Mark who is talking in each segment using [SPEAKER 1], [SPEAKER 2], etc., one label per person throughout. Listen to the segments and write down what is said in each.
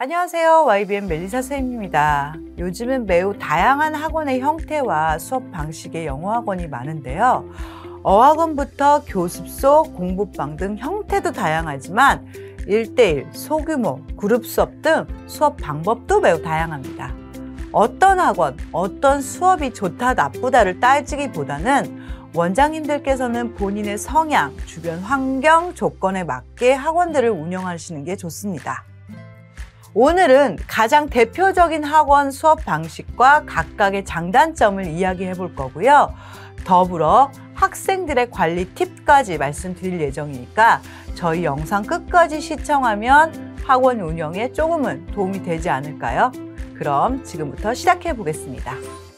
[SPEAKER 1] 안녕하세요. YBM 멜리사 선생님입니다. 요즘은 매우 다양한 학원의 형태와 수업 방식의 영어 학원이 많은데요. 어학원부터 교습소, 공부방 등 형태도 다양하지만 1:1, 소규모, 그룹 수업 등 수업 방법도 매우 다양합니다. 어떤 학원, 어떤 수업이 좋다, 나쁘다를 따지기보다는 원장님들께서는 본인의 성향, 주변 환경, 조건에 맞게 학원들을 운영하시는 게 좋습니다. 오늘은 가장 대표적인 학원 수업 방식과 각각의 장단점을 이야기해 볼 거고요. 더불어 학생들의 관리 팁까지 말씀드릴 예정이니까 저희 영상 끝까지 시청하면 학원 운영에 조금은 도움이 되지 않을까요? 그럼 지금부터 시작해 보겠습니다.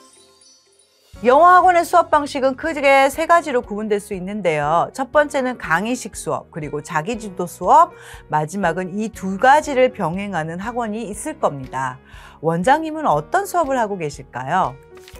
[SPEAKER 1] 영어 학원의 수업 방식은 크게 세 가지로 구분될 수 있는데요. 첫 번째는 강의식 수업, 그리고 자기주도 수업, 마지막은 이 두 가지를 병행하는 학원이 있을 겁니다. 원장님은 어떤 수업을 하고 계실까요?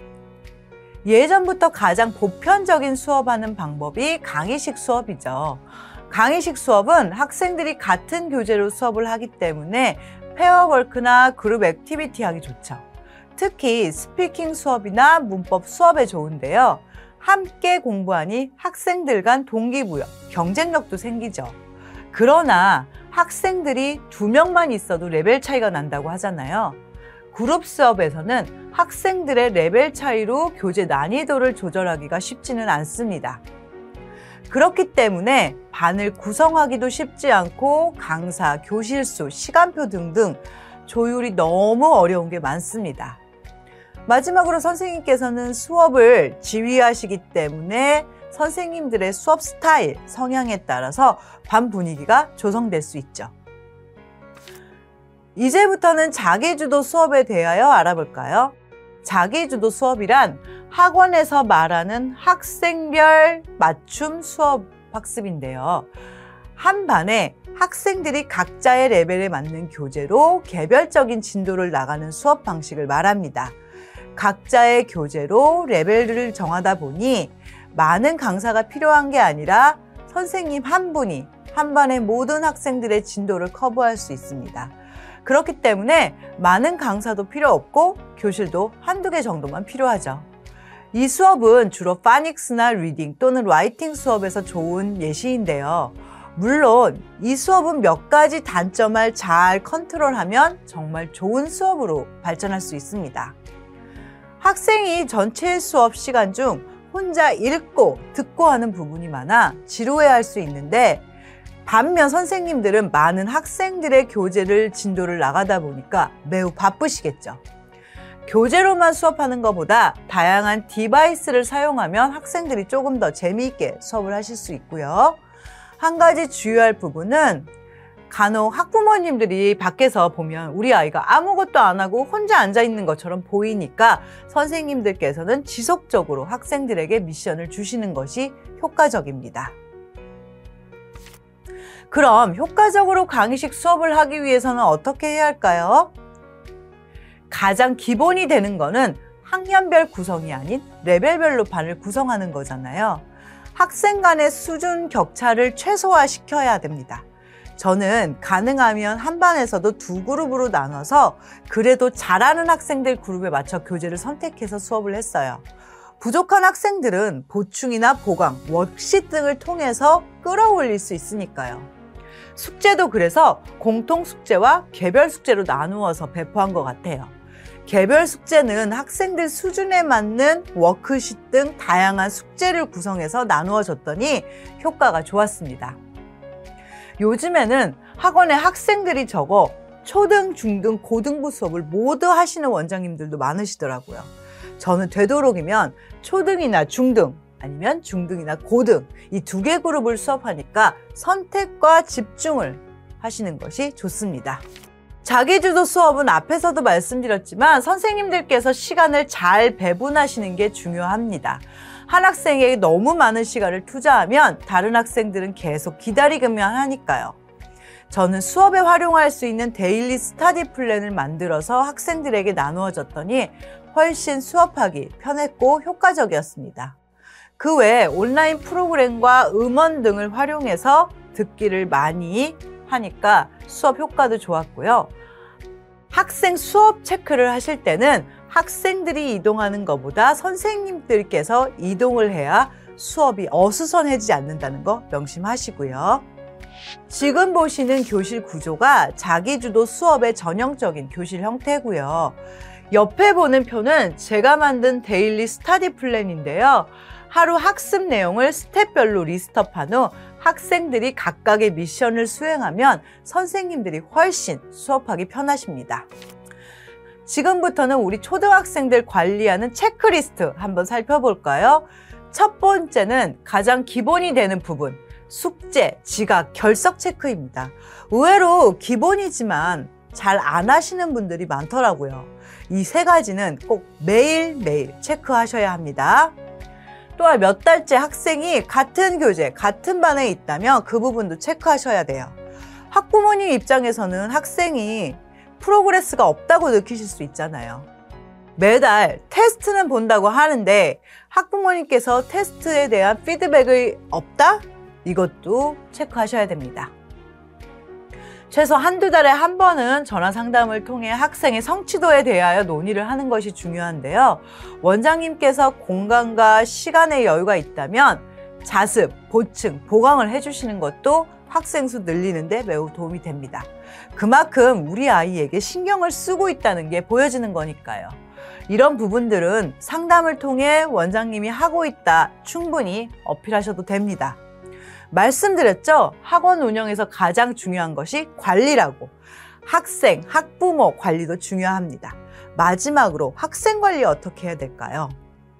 [SPEAKER 1] 예전부터 가장 보편적인 수업하는 방법이 강의식 수업이죠. 강의식 수업은 학생들이 같은 교재로 수업을 하기 때문에 페어워크나 그룹 액티비티 하기 좋죠. 특히 스피킹 수업이나 문법 수업에 좋은데요. 함께 공부하니 학생들 간 동기부여, 경쟁력도 생기죠. 그러나 학생들이 2명만 있어도 레벨 차이가 난다고 하잖아요. 그룹 수업에서는 학생들의 레벨 차이로 교재 난이도를 조절하기가 쉽지는 않습니다. 그렇기 때문에 반을 구성하기도 쉽지 않고 강사, 교실 수, 시간표 등등 조율이 너무 어려운 게 많습니다. 마지막으로 선생님께서는 수업을 지휘하시기 때문에 선생님들의 수업 스타일, 성향에 따라서 반 분위기가 조성될 수 있죠. 이제부터는 자기주도 수업에 대하여 알아볼까요? 자기주도 수업이란 학원에서 말하는 학생별 맞춤 수업 학습인데요. 한 반에 학생들이 각자의 레벨에 맞는 교재로 개별적인 진도를 나가는 수업 방식을 말합니다. 각자의 교재로 레벨을 정하다 보니 많은 강사가 필요한 게 아니라 선생님 한 분이 한 반의 모든 학생들의 진도를 커버할 수 있습니다. 그렇기 때문에 많은 강사도 필요 없고 교실도 한두 개 정도만 필요하죠. 이 수업은 주로 파닉스나 리딩 또는 라이팅 수업에서 좋은 예시인데요. 물론 이 수업은 몇 가지 단점을 잘 컨트롤하면 정말 좋은 수업으로 발전할 수 있습니다. 학생이 전체 수업 시간 중 혼자 읽고 듣고 하는 부분이 많아 지루해할 수 있는데, 반면 선생님들은 많은 학생들의 교재를 진도를 나가다 보니까 매우 바쁘시겠죠. 교재로만 수업하는 것보다 다양한 디바이스를 사용하면 학생들이 조금 더 재미있게 수업을 하실 수 있고요. 한 가지 주의할 부분은 간혹 학부모님들이 밖에서 보면 우리 아이가 아무것도 안 하고 혼자 앉아 있는 것처럼 보이니까 선생님들께서는 지속적으로 학생들에게 미션을 주시는 것이 효과적입니다. 그럼 효과적으로 강의식 수업을 하기 위해서는 어떻게 해야 할까요? 가장 기본이 되는 거는 학년별 구성이 아닌 레벨별로 반을 구성하는 거잖아요. 학생 간의 수준 격차를 최소화시켜야 됩니다. 저는 가능하면 한 반에서도 2그룹으로 나눠서 그래도 잘하는 학생들 그룹에 맞춰 교재를 선택해서 수업을 했어요. 부족한 학생들은 보충이나 보강, 워크시트 등을 통해서 끌어올릴 수 있으니까요. 숙제도 그래서 공통 숙제와 개별 숙제로 나누어서 배포한 것 같아요. 개별 숙제는 학생들 수준에 맞는 워크시트 등 다양한 숙제를 구성해서 나누어 줬더니 효과가 좋았습니다. 요즘에는 학원에 학생들이 적어 초등, 중등, 고등부 수업을 모두 하시는 원장님들도 많으시더라고요. 저는 되도록이면 초등이나 중등, 아니면 중등이나 고등 이 2개 그룹을 수업하니까 선택과 집중을 하시는 것이 좋습니다. 자기주도 수업은 앞에서도 말씀드렸지만 선생님들께서 시간을 잘 배분하시는 게 중요합니다. 한 학생에게 너무 많은 시간을 투자하면 다른 학생들은 계속 기다리기만 하니까요. 저는 수업에 활용할 수 있는 데일리 스터디 플랜을 만들어서 학생들에게 나누어 줬더니 훨씬 수업하기 편했고 효과적이었습니다. 그 외에 온라인 프로그램과 음원 등을 활용해서 듣기를 많이 하니까 수업 효과도 좋았고요. 학생 수업 체크를 하실 때는 학생들이 이동하는 것보다 선생님들께서 이동을 해야 수업이 어수선해지지 않는다는 거 명심하시고요. 지금 보시는 교실 구조가 자기주도 수업의 전형적인 교실 형태고요. 옆에 보는 표는 제가 만든 데일리 스터디 플랜인데요. 하루 학습 내용을 스텝별로 리스트업한 후 학생들이 각각의 미션을 수행하면 선생님들이 훨씬 수업하기 편하십니다. 지금부터는 우리 초등학생들 관리하는 체크리스트 한번 살펴볼까요? 첫 번째는 가장 기본이 되는 부분, 숙제, 지각, 결석 체크입니다. 의외로 기본이지만 잘 안 하시는 분들이 많더라고요. 이 세 가지는 꼭 매일매일 체크하셔야 합니다. 또한 몇 달째 학생이 같은 교재, 같은 반에 있다면 그 부분도 체크하셔야 돼요. 학부모님 입장에서는 학생이 프로그레스가 없다고 느끼실 수 있잖아요. 매달 테스트는 본다고 하는데 학부모님께서 테스트에 대한 피드백이 없다? 이것도 체크하셔야 됩니다. 최소 한두 달에 한 번은 전화 상담을 통해 학생의 성취도에 대하여 논의를 하는 것이 중요한데요. 원장님께서 공간과 시간의 여유가 있다면 자습, 보충, 보강을 해주시는 것도 학생 수 늘리는 데 매우 도움이 됩니다. 그만큼 우리 아이에게 신경을 쓰고 있다는 게 보여지는 거니까요. 이런 부분들은 상담을 통해 원장님이 하고 있다 충분히 어필하셔도 됩니다. 말씀드렸죠? 학원 운영에서 가장 중요한 것이 관리라고. 학생, 학부모 관리도 중요합니다. 마지막으로 학생 관리 어떻게 해야 될까요?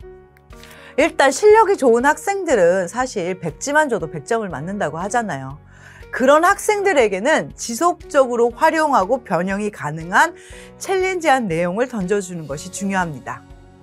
[SPEAKER 1] 일단 실력이 좋은 학생들은 사실 100지만 줘도 100점을 맞는다고 하잖아요. 그런 학생들에게는 지속적으로 활용하고 변형이 가능한 챌린지한 내용을 던져주는 것이 중요합니다.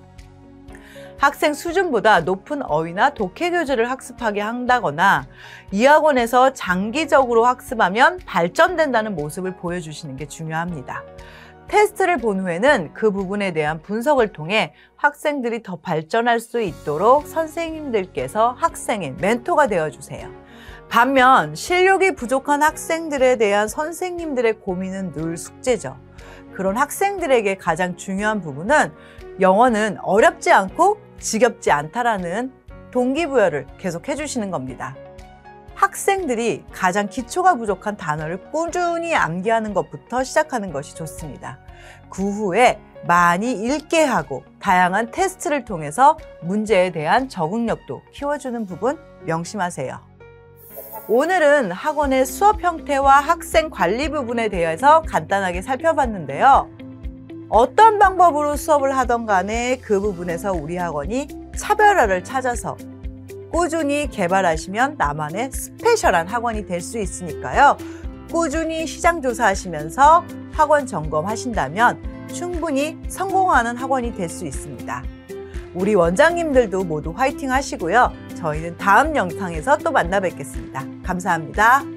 [SPEAKER 1] 학생 수준보다 높은 어휘나 독해 교재를 학습하게 한다거나 이 학원에서 장기적으로 학습하면 발전된다는 모습을 보여주시는 게 중요합니다. 테스트를 본 후에는 그 부분에 대한 분석을 통해 학생들이 더 발전할 수 있도록 선생님들께서 학생의 멘토가 되어주세요. 반면 실력이 부족한 학생들에 대한 선생님들의 고민은 늘 숙제죠. 그런 학생들에게 가장 중요한 부분은 영어는 어렵지 않고 지겹지 않다라는 동기부여를 계속 해주시는 겁니다. 학생들이 가장 기초가 부족한 단어를 꾸준히 암기하는 것부터 시작하는 것이 좋습니다. 그 후에 많이 읽게 하고 다양한 테스트를 통해서 문제에 대한 적응력도 키워주는 부분 명심하세요. 오늘은 학원의 수업 형태와 학생 관리 부분에 대해서 간단하게 살펴봤는데요. 어떤 방법으로 수업을 하던 간에 그 부분에서 우리 학원이 차별화를 찾아서 꾸준히 개발하시면 나만의 스페셜한 학원이 될 수 있으니까요. 꾸준히 시장 조사하시면서 학원 점검하신다면 충분히 성공하는 학원이 될 수 있습니다. 우리 원장님들도 모두 화이팅 하시고요. 저희는 다음 영상에서 또 만나 뵙겠습니다. 감사합니다.